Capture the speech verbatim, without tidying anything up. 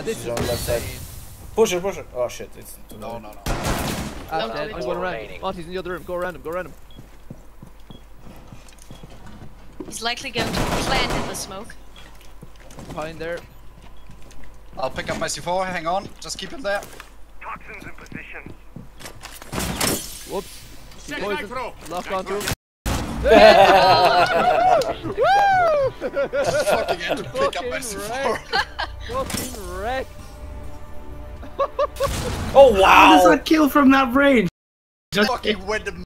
this He's is on the left side. insane. Push it, push it. Oh shit, it's too No, low. no, no. Ah, No, dead. no, I'm no. going around. Remaining. Monty's in the other room. Go around him. Go around him. He's likely going to plant in the smoke. Behind there. I'll pick up my C four, hang on. Just keep him there. Toxins in position. Whoops. He's Set poisoned. micro. Lock onto him. Fucking had to pick up my Fucking C four. Fucking wrecked. Oh wow! How does that kill from that range? Just Fucking went the